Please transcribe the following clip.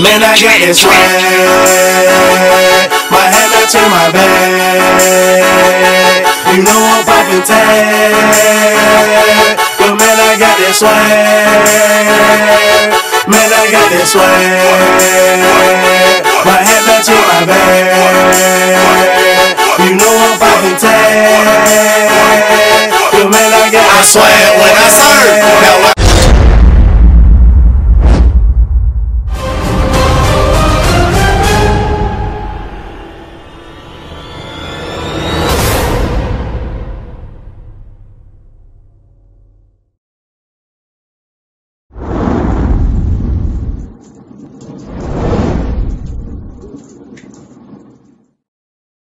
Man, I got this swag. My hat matching my bag. You know I'm poppin' tag. But man, I got this swag. Man, I got this swag. My hat matching my bag. You know I'm poppin' tag. But man, I got this swag. When I serve.